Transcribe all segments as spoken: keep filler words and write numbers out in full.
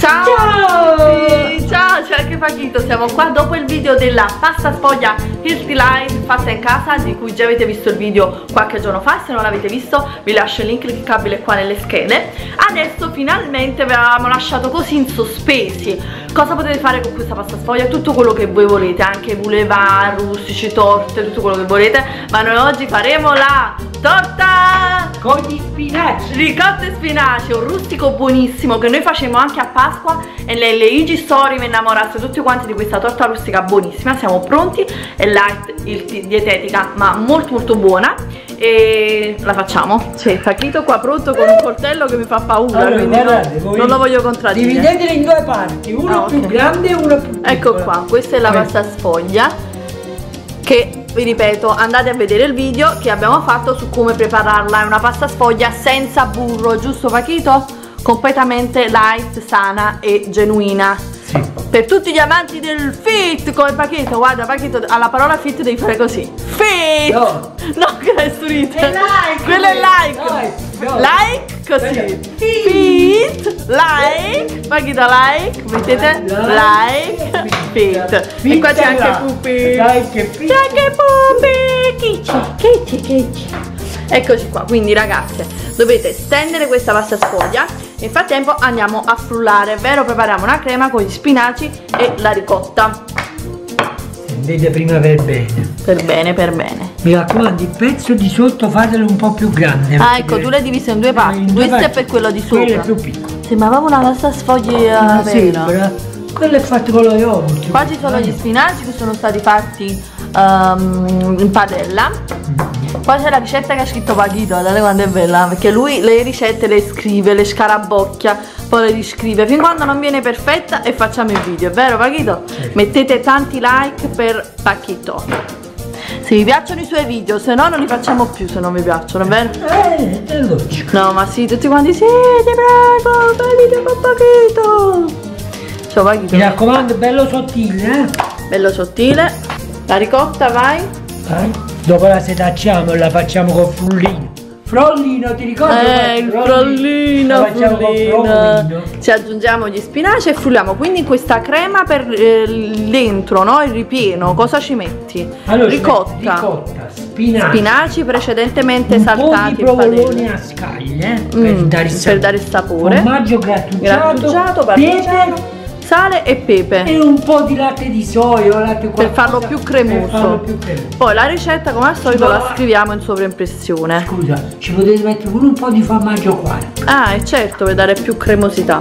Ciao! Ciao! Sì, ciao, c'è anche Paquito, siamo qua dopo il video della pasta sfoglia Healthy Life fatta in casa, di cui già avete visto il video qualche giorno fa. Se non l'avete visto vi lascio il link cliccabile qua nelle schede. Adesso finalmente vi avevamo lasciato così in sospesi. Cosa potete fare con questa pasta sfoglia? Tutto quello che voi volete, anche boulevard, rustici, torte, tutto quello che volete. Ma noi oggi faremo la torta con gli spinaci, ricotta e spinaci, un rustico buonissimo che noi facciamo anche a Pasqua, e nelle I G story mi innamoraste tutti quanti di questa torta rustica buonissima. Siamo pronti, è light, dietetica ma molto molto buona, e la facciamo. C'è Paquito qua pronto con un coltello che mi fa paura, allora, quindi guardate, non, non lo voglio contraddire. Dividetele in due parti, uno ah, più okay. grande e uno più piccolo. Ecco qua, questa è la pasta sfoglia che, vi ripeto, andate a vedere il video che abbiamo fatto su come prepararla. È una pasta sfoglia senza burro, giusto Paquito? Completamente light, sana e genuina. Sì. Per tutti gli amanti del fit come Paquito, guarda Paquito, alla parola fit devi fare così. Fit! No! No, che è street! È like! Quello è like! Like, no. Like così! Fit! Like! Paquito like! Mettete like! Fit! E qua c'è anche Pupi! Dai che fit! C'è anche Pupi! Chicci, chicci, chicci! Eccoci qua, quindi ragazze, dovete stendere questa pasta sfoglia. Nel frattempo andiamo a frullare, ovvero prepariamo una crema con gli spinaci e la ricotta. Stendete prima per bene. Per bene, per bene. Mi raccomando, il pezzo di sotto fatelo un po' più grande. Ah, ecco, tu l'hai divisa in due parti. In due Questo parti. è per quello di sopra. Quello è più piccolo. Sembrava una pasta sfoglia Ma vera. sembra. Quello è fatto con lo yogurt. Qua ci sono gli spinaci che sono stati fatti um, in padella. Qua c'è la ricetta che ha scritto Paquito, guardate quanto è bella, perché lui le ricette le scrive, le scarabocchia, poi le riscrive fin quando non viene perfetta e facciamo il video, è vero Paquito? Sì. Mettete tanti like per Paquito se vi piacciono i suoi video, se no non li facciamo più se non vi piacciono, è vero? Eh, è logico. No, ma sì, tutti quanti sì, ti prego, fai video con Paquito. Ciao Paquito. Mi raccomando, bello sottile, eh? Bello sottile. La ricotta, vai. Vai. Dopo la setacciamo e la facciamo con frullino. Frollino, ti ricordi? Eh, il frollino, La facciamo con frullino. frollino. Ci aggiungiamo gli spinaci e frulliamo. Quindi in questa crema per eh, dentro, no? Il ripieno, cosa ci metti? Allora, ricotta. ricotta, spinaci, Spinaci precedentemente un saltati. po' di provolone a scaglie mm, per, dare il per dare il sapore. Formaggio grattugiato, Grattugiato, parmigiano, pepe sale e pepe. e un po' di latte di soia, latte Per farlo più cremoso. Per farlo più cremoso. Poi la ricetta come al solito No. la scriviamo in sovraimpressione. Scusa, ci potete mettere pure un po' di formaggio qua. Ah, e certo, per dare più cremosità.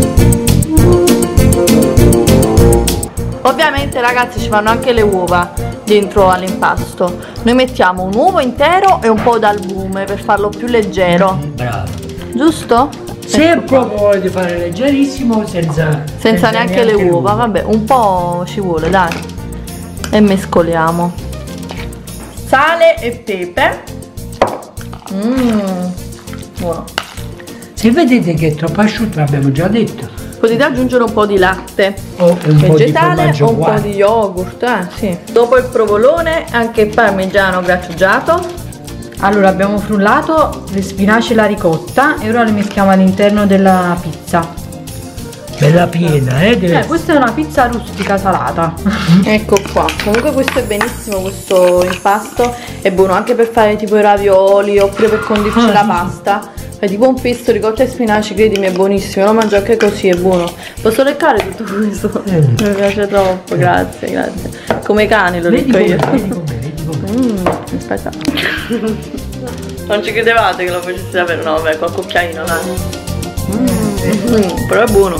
Ovviamente ragazzi ci vanno anche le uova dentro all'impasto. Noi mettiamo un uovo intero e un po' d'albume per farlo più leggero. Bravo. Giusto? Se Ecco qua. proprio volete fare leggerissimo, senza, Senza neanche le uova, vabbè, un po' ci vuole, dai. E mescoliamo. Sale e pepe. Mmm, buono. Se vedete che è troppo asciutto, l'abbiamo già detto. Potete aggiungere un po' di latte O un po' di vegetale formaggio o un qua. po' di yogurt, eh, sì. Dopo il provolone anche il parmigiano grattugiato. Allora abbiamo frullato le spinaci e la ricotta e ora le meschiamo all'interno della pizza. Bella piena, eh? Deve... Eh, questa è una pizza rustica salata. Ecco qua, comunque questo è benissimo, questo impasto è buono anche per fare tipo i ravioli oppure per condirci Ah, la sì, pasta. È tipo un pesto ricotta e spinaci, credimi, è buonissimo, lo mangio anche così, è buono. Posso leccare tutto questo? Eh. Mi piace troppo, grazie, grazie. Come i cani lo Vedi lecco com'è, io. vedi com'è, vedi com'è. Mmm, aspetta. Non ci credevate che lo facessi davvero? No, vabbè, qualche cucchiaino, dai. Mmm, però è buono.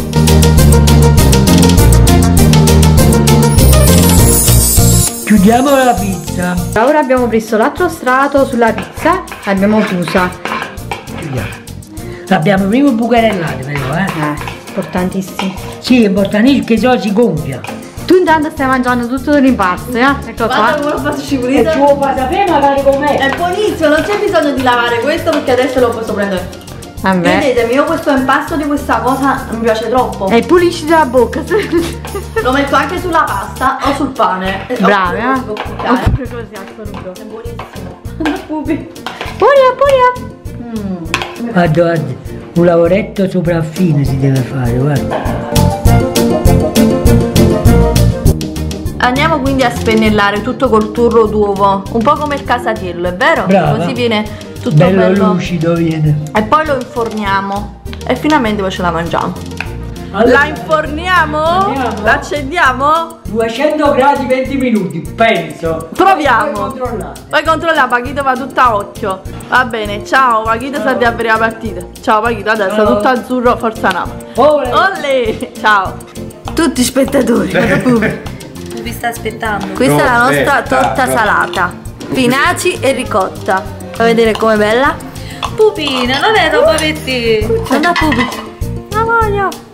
Chiudiamo la pizza. Ora abbiamo preso l'altro strato sulla pizza, l'abbiamo chiusa. Chiudiamo. L'abbiamo prima bucherellata però, eh? Eh, importantissimo. Sì, è importante che sennò si gonfia. Tu intanto stai mangiando tutto l'impasto, eh? Ecco Guarda qua. come lo faccio E scivolare. ci vuoi fare sapere magari com'è? È buonissimo, non c'è bisogno di lavare questo perché adesso lo posso prendere. Vabbè. Vedetemi, io questo impasto di questa cosa mi piace troppo. E pulisci la bocca. Lo metto anche sulla pasta o sul pane. Bravi, eh? Oppure si può cuccare. Oppure così, assoluto. È buonissimo. Pupi. Puria, puria. Mm. Guarda, guarda. un lavoretto sopraffine si deve fare, guarda. Andiamo quindi a spennellare tutto col turro d'uovo, un po' come il casatiello, è vero? Brava. Così viene tutto bello, bello lucido viene. e poi lo inforniamo e finalmente poi ce la mangiamo. Allora, la inforniamo? Andiamo. La accendiamo? duecento gradi venti minuti, penso. Proviamo. Poi controllare. Poi controlla, Paghito va tutta a occhio. Va bene, ciao, Paghito sta di aprire la partita. Ciao Paghito, adesso Ciao. tutto azzurro, forza Napoli. Ole. Olè, ciao. Tutti spettatori, guarda Pupi. Vi sta aspettando. Questa è la nostra Torta, torta torta. salata. Spinaci e ricotta. Fa vedere com'è bella? Pupina, non è roba per te. Guarda Pupi. La voglio.